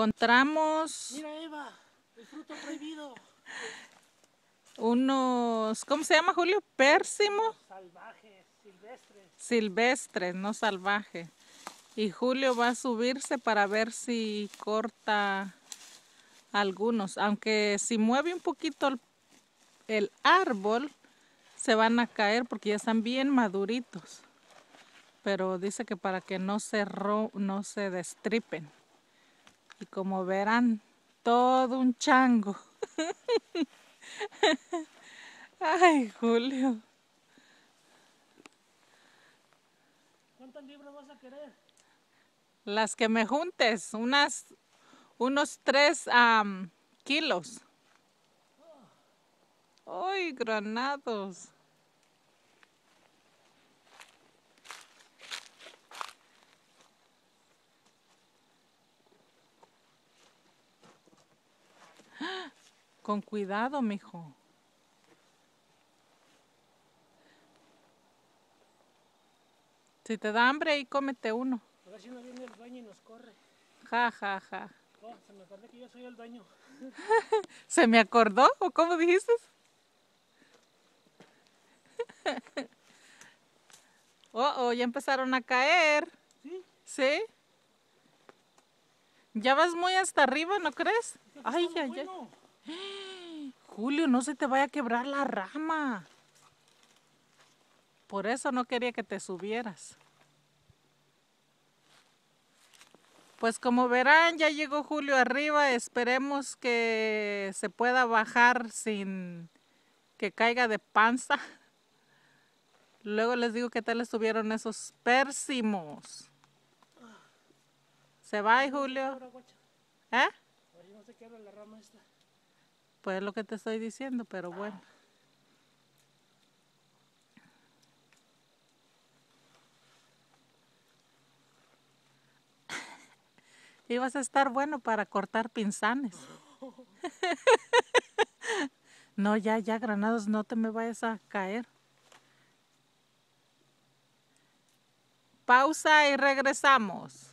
Encontramos Mira, Eva, el fruto prohibido. unos, ¿cómo se llama, Julio? Pérsimo. Salvajes, silvestres. Silvestres, no salvaje. Y Julio va a subirse para ver si corta algunos. Aunque si mueve un poquito el árbol, se van a caer porque ya están bien maduritos. Pero dice que para que no se destripen. Y como verán, todo un chango. Ay, Julio. ¿Cuántos libros vas a querer? Las que me juntes, unos 3 kilos. ¡Ay, granados! Con cuidado, mijo. Si te da hambre, ahí cómete uno. A ver si no viene el dueño y nos corre. Ja, ja, ja. Oh, se me acordó que yo soy el dueño. ¿Se me acordó? ¿O cómo dijiste? Oh, ya empezaron a caer. ¿Sí? ¿Sí? Ya vas muy hasta arriba, ¿no crees? Ay, Está ay, ay. bueno. Julio, no se te vaya a quebrar la rama. Por eso no quería que te subieras. Pues como verán, ya llegó Julio arriba. Esperemos que se pueda bajar sin que caiga de panza. Luego les digo qué tal estuvieron esos pérsimos. ¿Se va, Julio? ¿Eh? A ver si no se quebra la rama esta. Pues es lo que te estoy diciendo, pero bueno. Ibas a estar bueno para cortar pinzanes. No, ya, Granados, no te me vayas a caer. Pausa y regresamos.